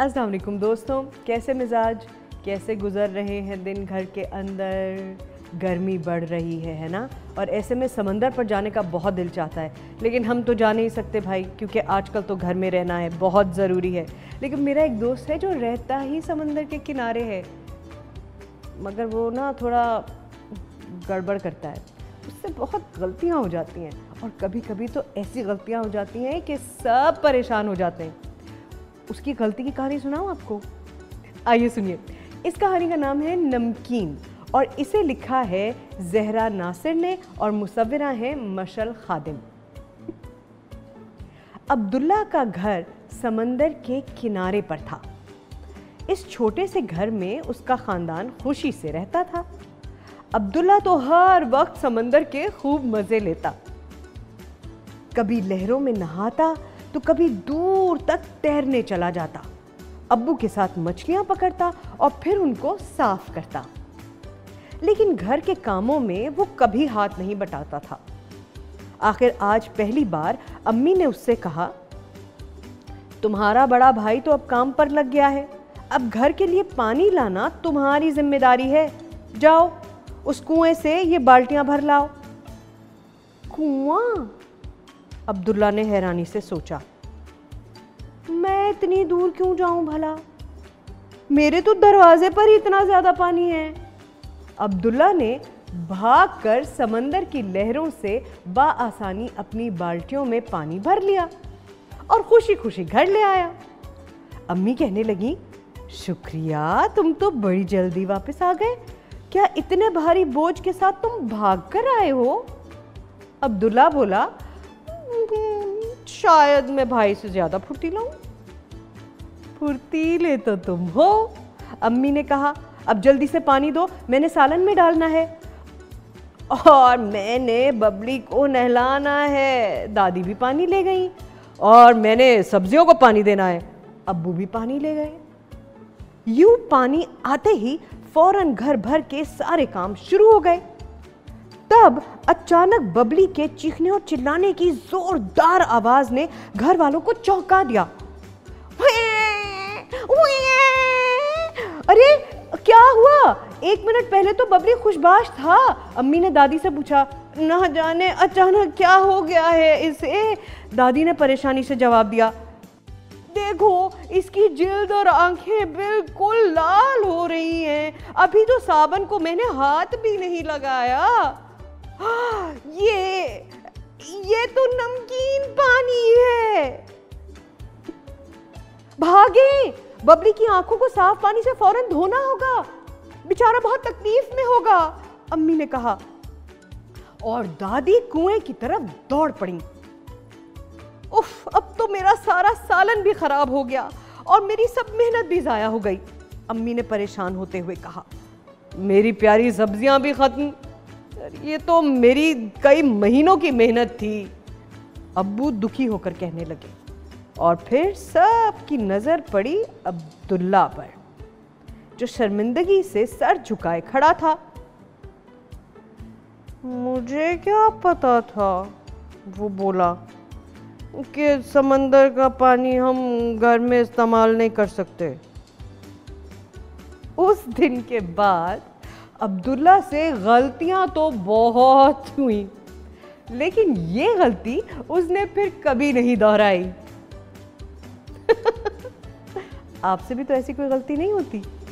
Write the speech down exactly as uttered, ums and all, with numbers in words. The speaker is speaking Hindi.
अस्सलाम वालेकुम दोस्तों, कैसे मिजाज, कैसे गुज़र रहे हैं दिन घर के अंदर। गर्मी बढ़ रही है है ना, और ऐसे में समंदर पर जाने का बहुत दिल चाहता है, लेकिन हम तो जा नहीं सकते भाई, क्योंकि आजकल तो घर में रहना है बहुत ज़रूरी है। लेकिन मेरा एक दोस्त है जो रहता ही समंदर के किनारे है, मगर वो ना थोड़ा गड़बड़ करता है, उससे बहुत गलतियाँ हो जाती हैं, और कभी कभी तो ऐसी गलतियाँ हो जाती हैं कि सब परेशान हो जाते हैं। उसकी गलती की कहानी सुनाऊं आपको? आइए सुनिए। इस कहानी का नाम है नमकीन, और इसे लिखा है ज़हरा नासिर ने, और मुसव्विरा है मशल खादिम। अब्दुल्ला का घर समंदर के किनारे पर था। इस छोटे से घर में उसका ख़ानदान खुशी से रहता था। अब्दुल्ला तो हर वक्त समंदर के खूब मज़े लेता, कभी लहरों में नहाता तो कभी दूर तक तैरने चला जाता, अब्बू के साथ मछलियां पकड़ता और फिर उनको साफ करता। लेकिन घर के कामों में वो कभी हाथ नहीं बटाता था। आखिर आज पहली बार अम्मी ने उससे कहा, तुम्हारा बड़ा भाई तो अब काम पर लग गया है, अब घर के लिए पानी लाना तुम्हारी जिम्मेदारी है, जाओ उस कुएं से ये बाल्टियां भर लाओ। कुआं? अब्दुल्ला ने हैरानी से सोचा, मैं इतनी दूर क्यों जाऊं भला, मेरे तो दरवाजे पर ही इतना ज्यादा पानी है। अब्दुल्ला ने भागकर समंदर की लहरों से बाआसानी अपनी बाल्टियों में पानी भर लिया और खुशी खुशी घर ले आया। अम्मी कहने लगी, शुक्रिया, तुम तो बड़ी जल्दी वापस आ गए, क्या इतने भारी बोझ के साथ तुम भागकर आए हो? अब्दुल्ला बोला, शायद मैं भाई से ज्यादा फुर्तीला हूं। फुर्तीले तो तुम हो। अम्मी ने कहा, अब जल्दी से पानी दो, मैंने सालन में डालना है और मैंने बबली को नहलाना है। दादी भी पानी ले गई, और मैंने सब्जियों को पानी देना है। अब्बू भी पानी ले गए। यूं पानी आते ही फौरन घर भर के सारे काम शुरू हो गए। तब अचानक बबली के चीखने और चिल्लाने की जोरदार आवाज ने घर वालों को चौंका दिया। अरे क्या हुआ? एक मिनट पहले तो बबली खुशबाश था। अम्मी ने दादी से पूछा, ना जाने अचानक क्या हो गया है इसे। दादी ने परेशानी से जवाब दिया, देखो इसकी जिल्द और आंखें बिल्कुल लाल हो रही हैं, अभी तो साबन को मैंने हाथ भी नहीं लगाया। ये ये तो नमकीन पानी है। भागे, बबली की आंखों को साफ पानी से फौरन धोना होगा, बेचारा बहुत तकलीफ में होगा, अम्मी ने कहा। और दादी कुएं की तरफ दौड़ पड़ी। उफ, अब तो मेरा सारा सालन भी खराब हो गया और मेरी सब मेहनत भी जाया हो गई, अम्मी ने परेशान होते हुए कहा। मेरी प्यारी सब्जियां भी खत्म, ये तो मेरी कई महीनों की मेहनत थी, अब्बू दुखी होकर कहने लगे। और फिर सबकी नजर पड़ी अब्दुल्ला पर, जो शर्मिंदगी से सर झुकाए खड़ा था। मुझे क्या पता था, वो बोला, कि समंदर का पानी हम घर में इस्तेमाल नहीं कर सकते। उस दिन के बाद अब्दुल्ला से गलतियां तो बहुत हुई, लेकिन ये गलती उसने फिर कभी नहीं दोहराई। आपसे भी तो ऐसी कोई गलती नहीं होती?